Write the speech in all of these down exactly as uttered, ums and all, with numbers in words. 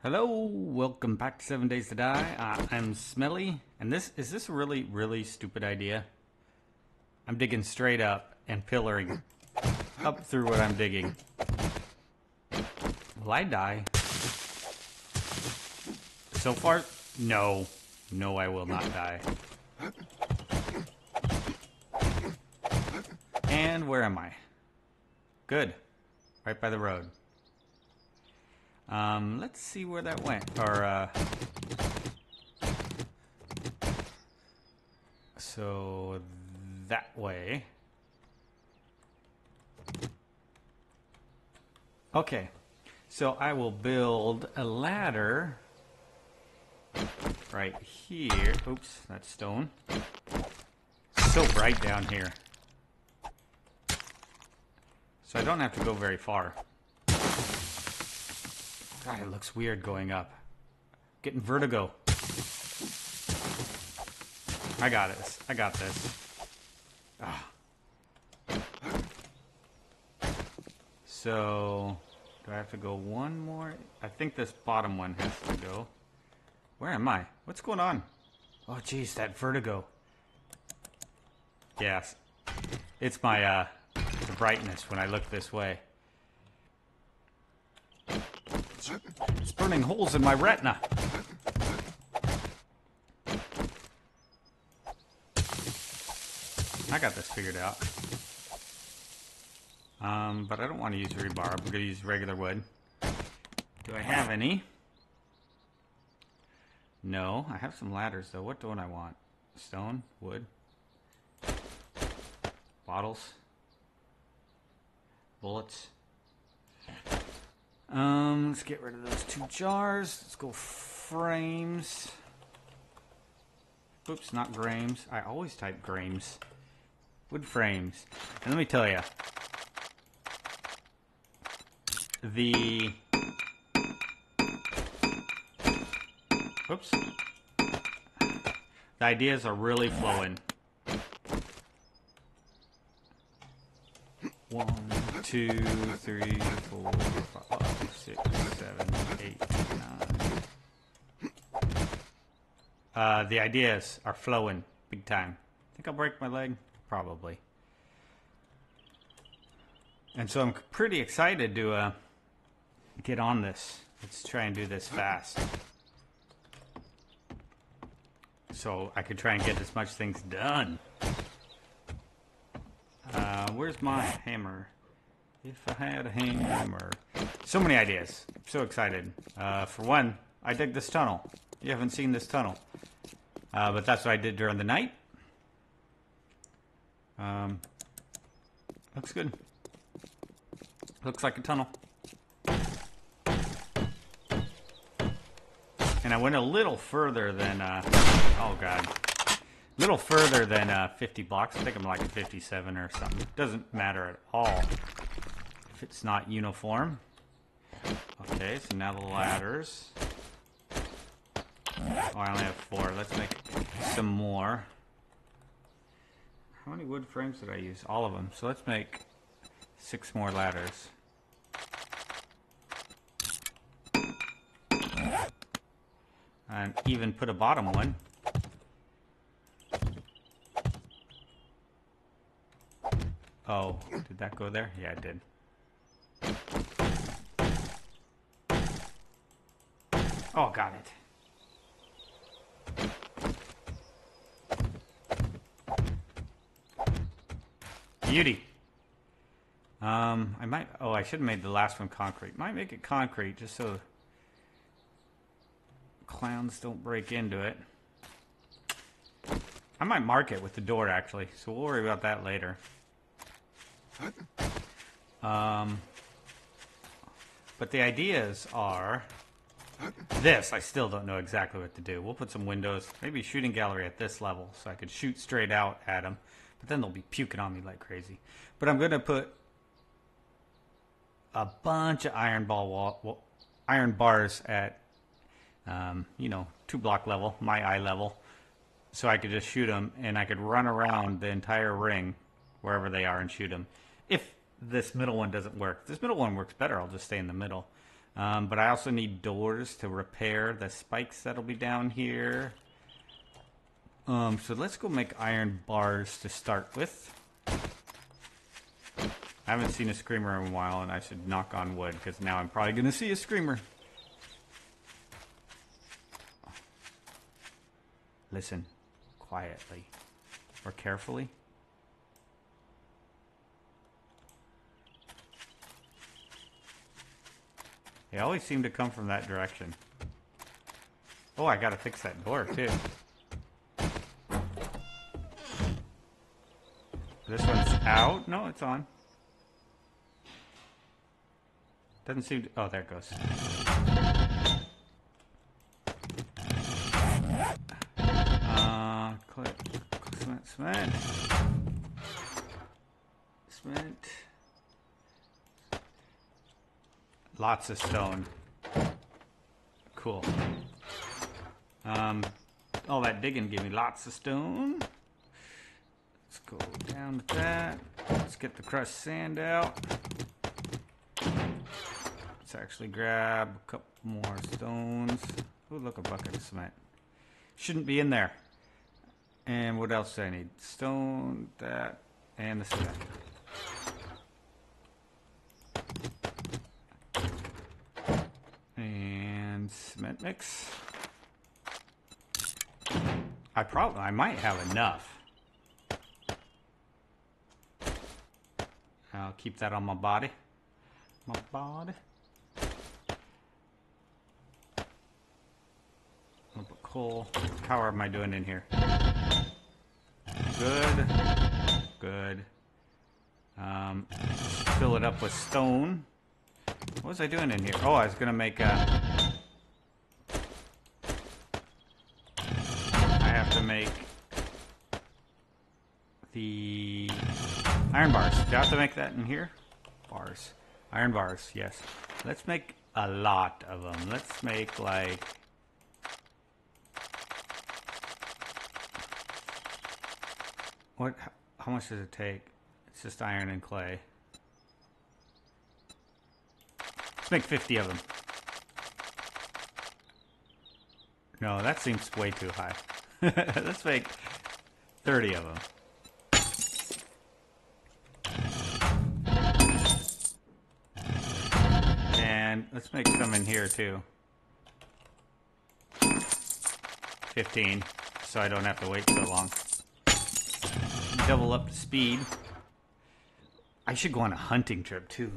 Hello, welcome back to Seven Days to Die. Uh, I'm Smelly, and this is this a really, really stupid idea? I'm digging straight up and pillaring up through what I'm digging. Will I die? So far, no. No, I will not die. And where am I? Good. Right by the road. Um, let's see where that went. Or, uh... So, that way. Okay. So, I will build a ladder right here. Oops, that's stone. It's so bright down here. So, I don't have to go very far. God, it looks weird going up. Getting vertigo. I got this. I got this. Ah. So, do I have to go one more? I think this bottom one has to go. Where am I? What's going on? Oh, geez, that vertigo. Yes. It's my, uh, the brightness when I look this way. It's burning holes in my retina. I got this figured out. Um, but I don't want to use rebar. I'm going to use regular wood. Do I have any? No. I have some ladders, though. What don't I want? Stone? Wood? Bottles? Bullets? Um, let's get rid of those two jars. Let's go frames. Oops, not grains. I always type grains. Wood frames. And let me tell you, the oops, the ideas are really flowing. One, two, three, four, five, six, seven, eight, nine. Uh, the ideas are flowing big time. Think I'll break my leg? Probably. And so I'm pretty excited to uh, get on this. Let's try and do this fast. So I could try and get as much things done. Uh, where's my hammer? If I had a hammer. So many ideas. I'm so excited. Uh, for one, I dig this tunnel. You haven't seen this tunnel. Uh, but that's what I did during the night. Um, looks good. Looks like a tunnel. And I went a little further than, uh, oh god. A little further than uh, fifty blocks. I think I'm like a fifty-seven or something. Doesn't matter at all if it's not uniform. Okay, so now the ladders. Oh, I only have four. Let's make some more. How many wood frames did I use? All of them. So let's make six more ladders. And even put a bottom one. Oh, did that go there? Yeah, it did. Oh, got it. Beauty. Um, I might, oh, I should have made the last one concrete. Might make it concrete just so clowns don't break into it. I might mark it with the door, actually, so we'll worry about that later. Um, but the ideas are this. I still don't know exactly what to do. We'll put some windows, maybe a shooting gallery at this level so I could shoot straight out at them. But then they'll be puking on me like crazy. But I'm going to put a bunch of iron ball wall, well, iron bars at, um, you know, two block level, my eye level, so I could just shoot them and I could run around the entire ring wherever they are and shoot them. If this middle one doesn't work, if this middle one works better, I'll just stay in the middle. Um, but I also need doors to repair the spikes that'll be down here. Um, so let's go make iron bars to start with. I haven't seen a screamer in a while, and I should knock on wood, because now I'm probably going to see a screamer. Listen, quietly, or carefully. They always seem to come from that direction. Oh, I gotta fix that door, too. This one's out? No, it's on. Doesn't seem to... Oh, there it goes. Uh, click. Cement, cement. Cement. Lots of stone. Cool. Um, all that digging gave me lots of stone. Let's go down with that. Let's get the crushed sand out. Let's actually grab a couple more stones. Ooh, look, a bucket of cement. Shouldn't be in there. And what else do I need? Stone, that, and the cement. And cement mix. I probably, I might have enough. I'll keep that on my body. My body. I'll put coal. How am I doing in here? Good. Good. Um, fill it up with stone. What was I doing in here? Oh, I was gonna make a... I have to make the iron bars. Do I have to make that in here? Bars. Iron bars, yes. Let's make a lot of them. Let's make like... What? How much does it take? It's just iron and clay. Let's make fifty of them. No, that seems way too high. Let's make thirty of them. And let's make some in here too. fifteen, so I don't have to wait so long. Double up the speed. I should go on a hunting trip too.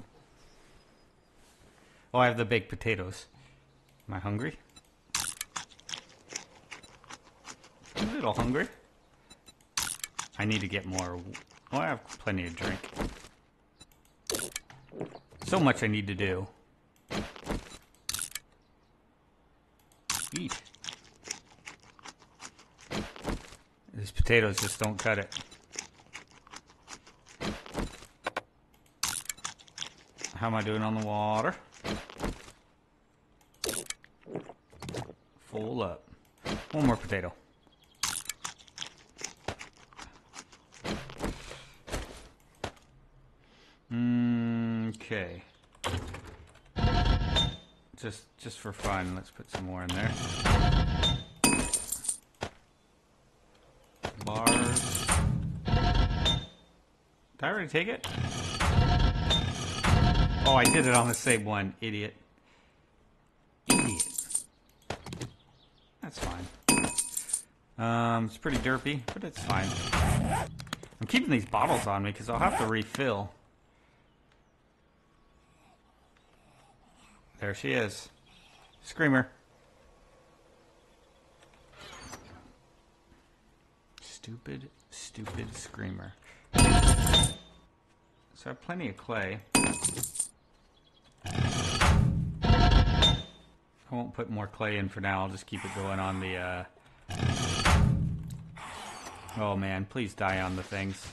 Oh, I have the baked potatoes. Am I hungry? A little hungry. I need to get more. Oh, I have plenty of drink. So much I need to do. Eat. These potatoes just don't cut it. How am I doing on the water? Full up. One more potato. Okay. Just just for fun, let's put some more in there. Bars. Did I already take it? Oh, I did it on the same one, idiot. Idiot. That's fine. Um, it's pretty derpy, but it's fine. I'm keeping these bottles on me because I'll have to refill. There she is. Screamer. Stupid, stupid screamer. So I have plenty of clay. I won't put more clay in for now. I'll just keep it going on the, uh... Oh man, please die on the things.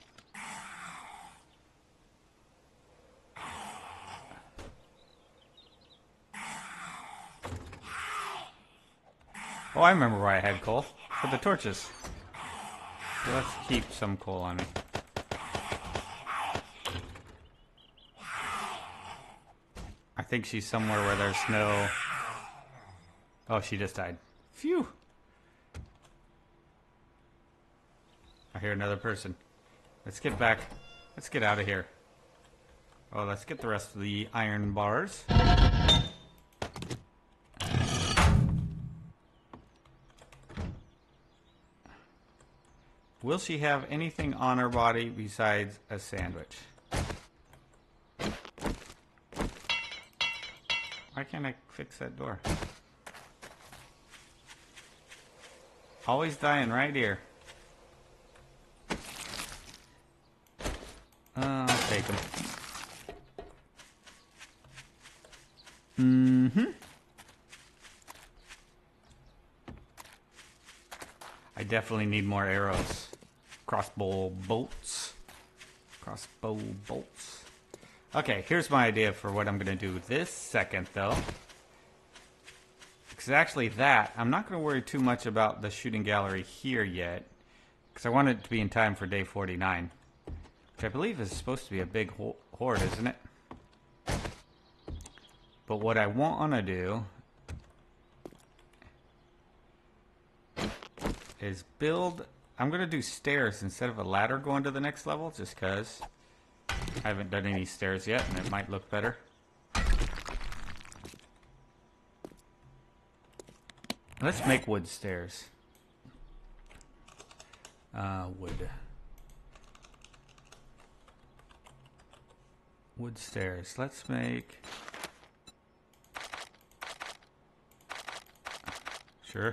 Oh, I remember why I had coal. For the torches. So let's keep some coal on me. I think she's somewhere where there's no... Oh, she just died. Phew. I hear another person. Let's get back. Let's get out of here. Oh, let's get the rest of the iron bars. Will she have anything on her body besides a sandwich? Why can't I fix that door? Always dying right here. Uh, I'll take them. Mm-hmm. I definitely need more arrows. Crossbow bolts. Crossbow bolts. Okay, here's my idea for what I'm going to do this second, though. Because actually that, I'm not going to worry too much about the shooting gallery here yet. Because I want it to be in time for day forty-nine. Which I believe is supposed to be a big ho horde, isn't it? But what I want to do is build... I'm going to do stairs instead of a ladder going to the next level, just because I haven't done any stairs yet, and it might look better. Let's make wood stairs. Uh, wood. Wood stairs. Let's make... Sure.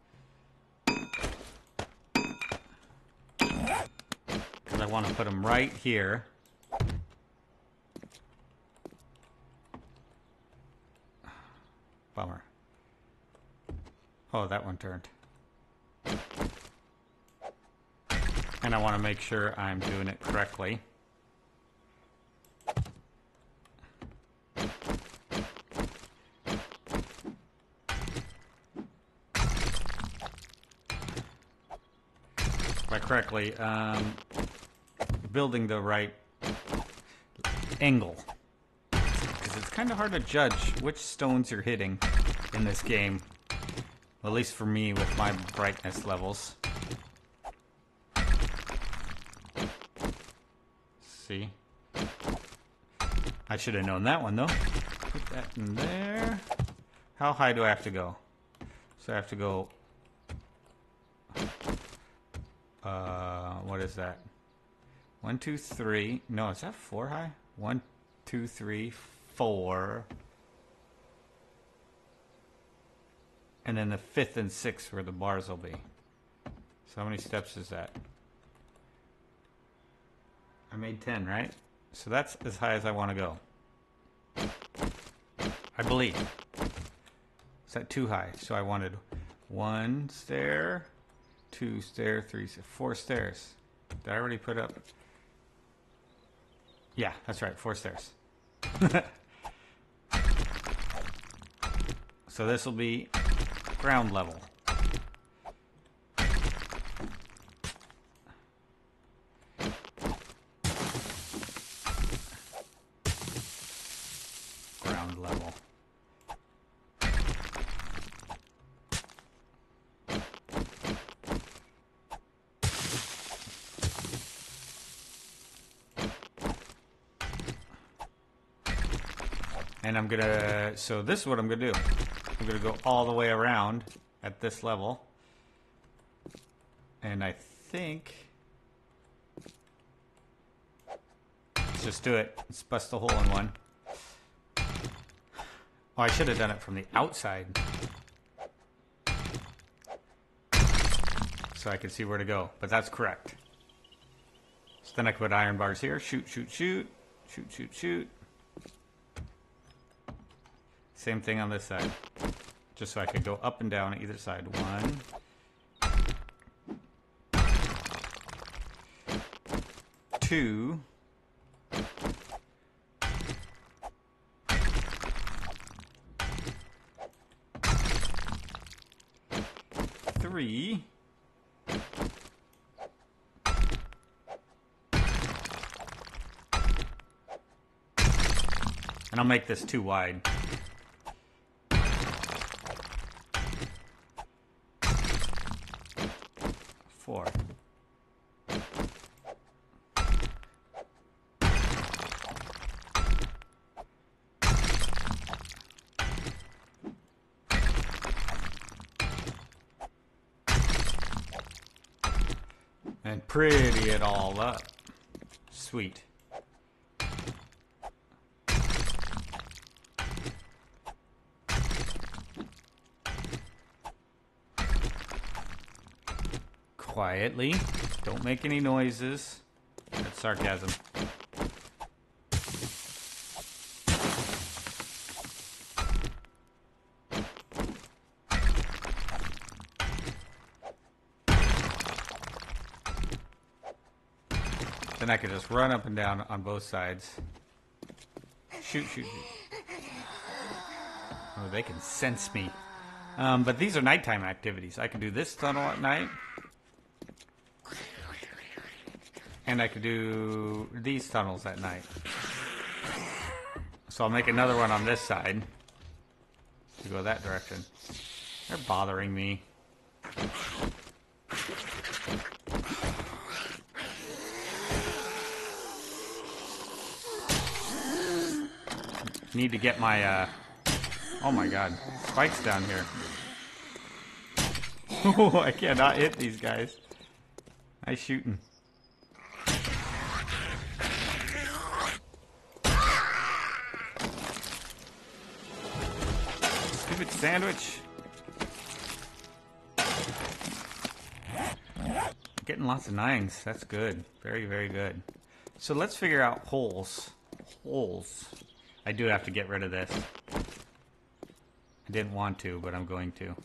Because I want to put them right here. Bummer. Oh, that one turned. And I want to make sure I'm doing it correctly. By correctly, um, building the right angle. Because it's kind of hard to judge which stones you're hitting in this game. Well, at least for me with my brightness levels. See? I should have known that one though. Put that in there. How high do I have to go? So I have to go... Uh, what is that? One, two, three. No, is that four high? One, two, three, four. And then the fifth and sixth where the bars will be. So how many steps is that? I made ten, right? So that's as high as I want to go. I believe. Is that too high? So I wanted one stair, two stair, three, four stairs. Did I already put up? Yeah, that's right, four stairs. So this will be ground level. Ground level. And I'm gonna, so this is what I'm gonna do. I'm gonna go all the way around at this level. And I think, let's just do it. Let's bust a hole in one. Oh, I should have done it from the outside. So I could see where to go, but that's correct. So then I could put iron bars here. Shoot, shoot, shoot. Shoot, shoot, shoot. Same thing on this side. Just so I could go up and down on either side. One. Two. Three. And I'll make this too wide. Four. And pretty it all up. Sweet. Quietly. Don't make any noises. That's sarcasm. Then I could just run up and down on both sides. Shoot, shoot, shoot. Oh, they can sense me. Um, but these are nighttime activities. I can do this tunnel at night. And I could do these tunnels at night. So I'll make another one on this side to go that direction. They're bothering me. Need to get my, uh... oh my god. Spikes down here. Oh, I cannot hit these guys. Nice shooting. Stupid sandwich. Getting lots of nines. That's good. Very, very good. So let's figure out holes. Holes. I do have to get rid of this. I didn't want to, but I'm going to.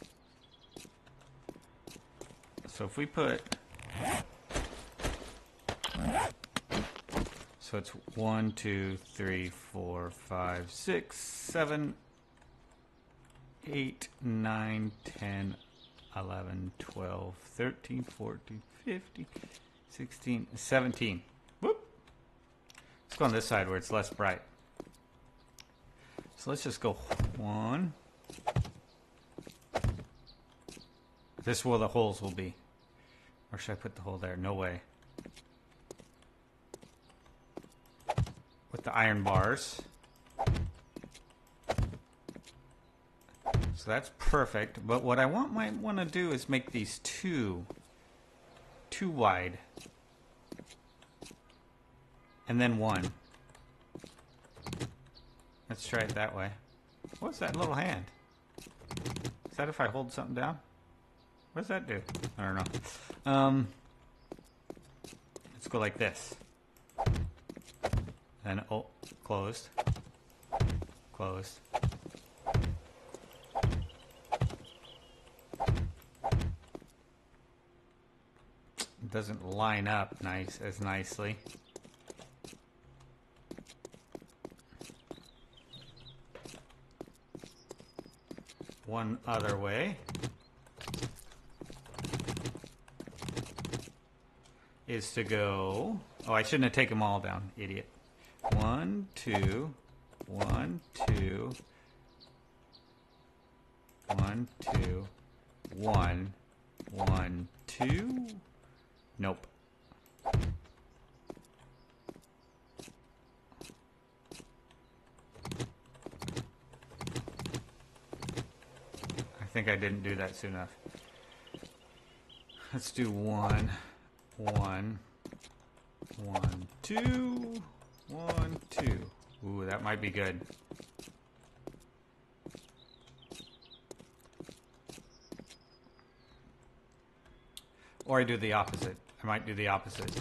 So if we put... So it's one, two, three, four, five, six, seven, eight, nine, ten, eleven, twelve, thirteen, fourteen, fifteen, sixteen, seventeen. Whoop! Let's go on this side where it's less bright. So let's just go one. This is where the holes will be. Or should I put the hole there? No way. With the iron bars. So that's perfect. But what I want might want to do is make these two too wide. And then one. Let's try it that way. What's that little hand? Is that if I hold something down? What does that do? I don't know. Um, let's go like this. And oh, closed. Closed. It doesn't line up nice as nicely. One other way is to go... Oh, I shouldn't have taken them all down, idiot. One, two, one, two, one, two, one, one, two. Nope. I think I didn't do that soon enough. Let's do one, one, one, two, one, two. Ooh, that might be good. Or I do the opposite. I might do the opposite.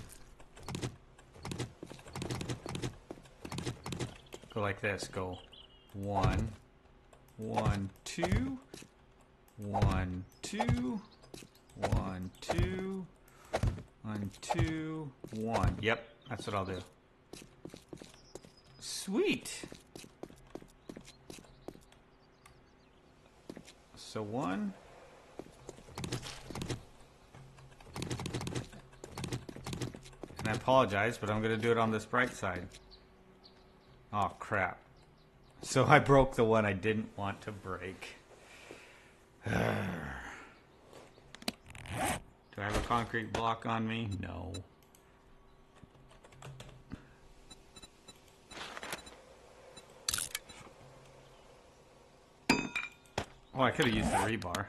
Go like this. Go one, one, two. One, two, one, two, one, two, one. Yep, that's what I'll do. Sweet. So one. And I apologize, but I'm going to do it on this bright side. Oh, crap. So I broke the one I didn't want to break. Do I have a concrete block on me? No. Oh, I could have used the rebar.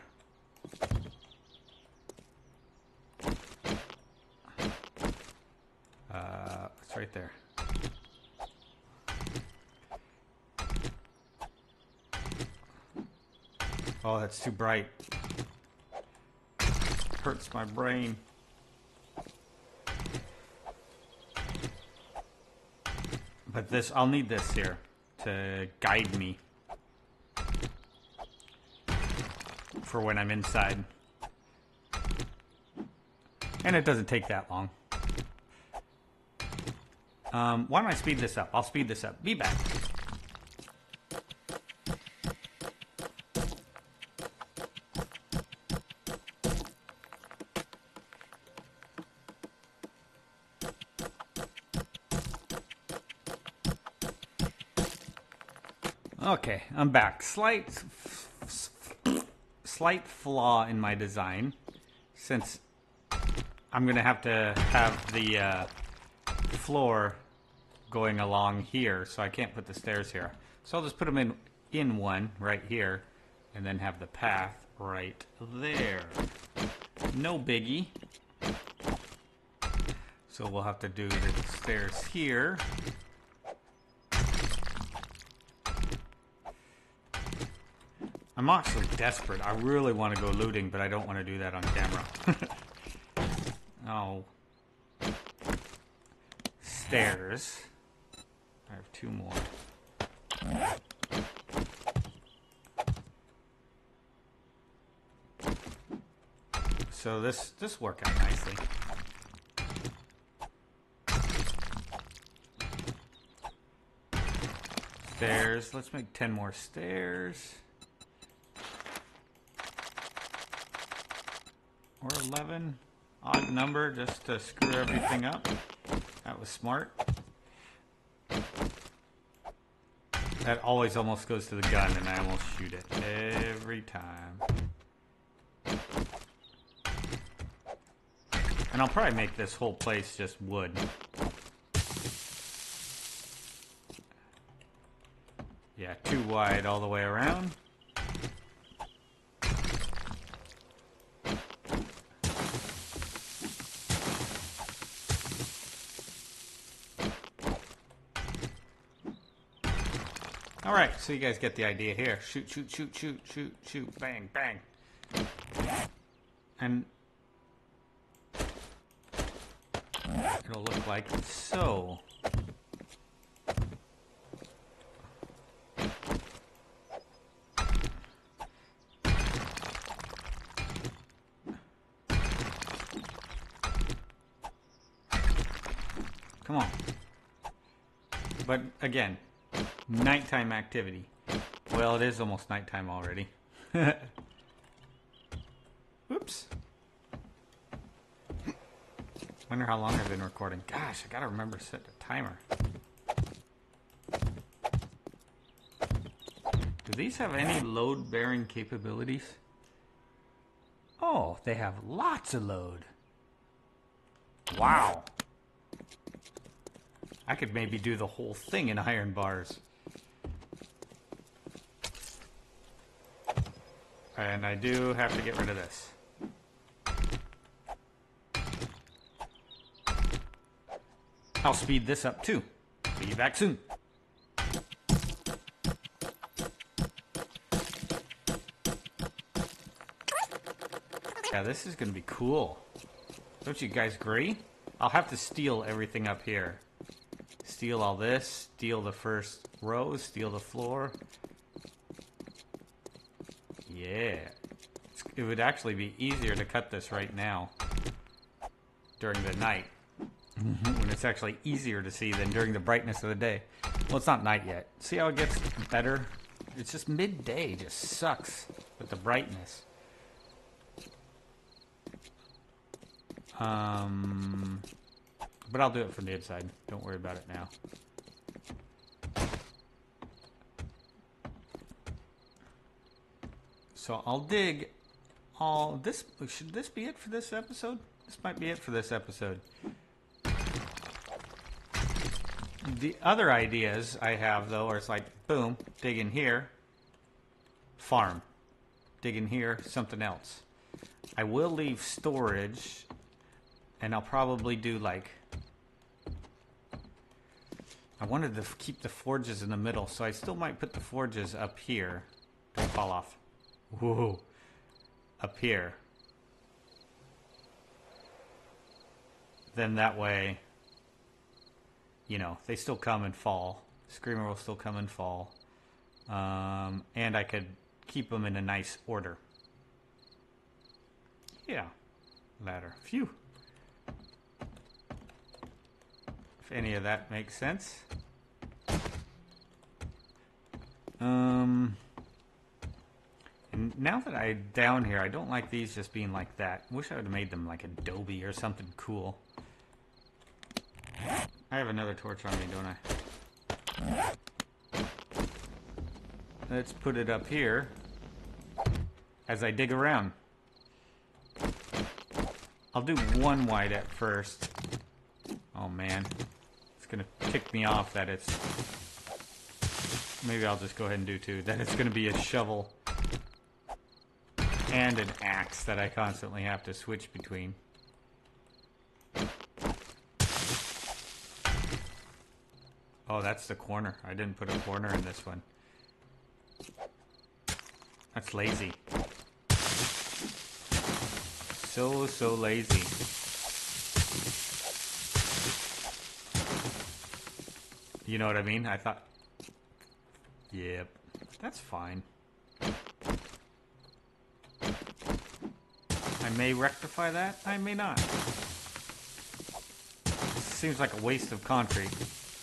Uh, it's right there. Oh, that's too bright. Hurts my brain. But this, I'll need this here to guide me for when I'm inside. And it doesn't take that long. Um, why don't I speed this up? I'll speed this up. Be back. Okay, I'm back. Slight, slight flaw in my design, since I'm gonna have to have the uh, floor going along here, so I can't put the stairs here. So I'll just put them in in one right here, and then have the path right there. No biggie. So we'll have to do the stairs here. I'm actually desperate. I really want to go looting, but I don't want to do that on camera. Oh. Stairs. I have two more. So this this worked out nicely. Stairs. Let's make ten more stairs. Or eleven. Odd number just to screw everything up. That was smart. That always almost goes to the gun and I almost shoot it every time. And I'll probably make this whole place just wood. Yeah, too wide all the way around. Alright, so you guys get the idea here. Shoot, shoot, shoot, shoot, shoot, shoot, bang, bang. And it'll look like so. Come on. But again, nighttime activity. Well, it is almost nighttime already. Whoops. Wonder how long I've been recording. Gosh, I gotta remember to set the timer. Do these have any load-bearing capabilities? Oh, they have lots of load. Wow. I could maybe do the whole thing in iron bars. And I do have to get rid of this. I'll speed this up too. See you back soon. Yeah, this is gonna be cool. Don't you guys agree? I'll have to steal everything up here. Steal all this, steal the first row, steal the floor. Yeah. It would actually be easier to cut this right now during the night. When it's actually easier to see than during the brightness of the day. Well, it's not night yet. See how it gets better? It's just midday. It just sucks with the brightness. Um, but I'll do it from the inside. Don't worry about it now. So I'll dig all this. Should this be it for this episode? This might be it for this episode. The other ideas I have, though, are it's like, boom, dig in here, farm. Dig in here, something else. I will leave storage, and I'll probably do like... I wanted to keep the forges in the middle, so I still might put the forges up here. Don't fall off. Whoa. Up here. Then that way, you know, they still come and fall. Screamer will still come and fall. Um, and I could keep them in a nice order. Yeah. Ladder. Phew. If any of that makes sense. Um... And now that I'm down here, I don't like these just being like that. Wish I would have made them like Adobe or something cool. I have another torch on me, don't I? Let's put it up here as I dig around. I'll do one wide at first. Oh man, it's gonna tick me off that it's... Maybe I'll just go ahead and do two. That it's gonna be a shovel and an axe that I constantly have to switch between. Oh, that's the corner. I didn't put a corner in this one. That's lazy. So, so lazy. You know what I mean? I thought... Yep. That's fine. I may rectify that. I may not. Seems like a waste of concrete.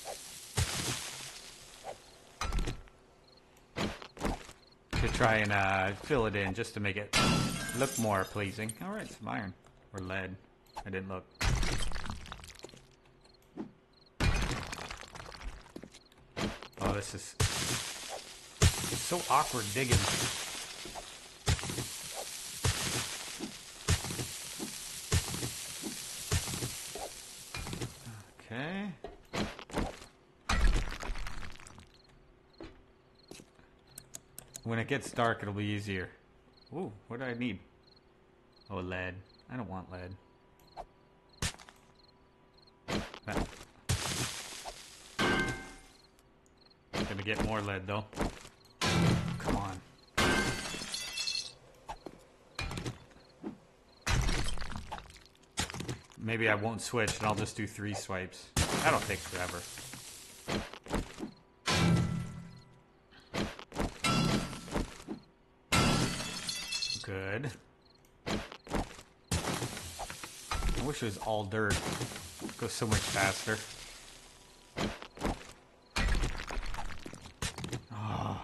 To try and uh, fill it in just to make it look more pleasing. Alright, some iron. Or lead. I didn't look. Oh, this is so awkward digging. Okay. When it gets dark, it'll be easier. Ooh, what do I need? Oh, lead. I don't want lead. No. Gonna get more lead, though. Come on. Maybe I won't switch, and I'll just do three swipes. That'll take forever. Good. I wish it was all dirt. It goes so much faster. Oh.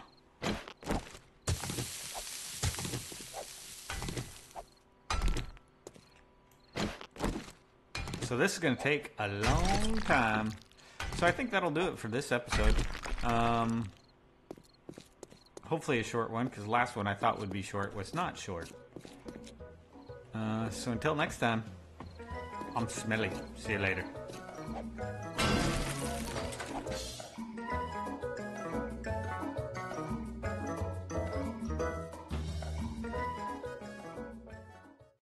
So this is going to take a long time. So I think that'll do it for this episode. Um... Hopefully a short one, because the last one I thought would be short was not short. Uh, so until next time, I'm Smelly. See you later.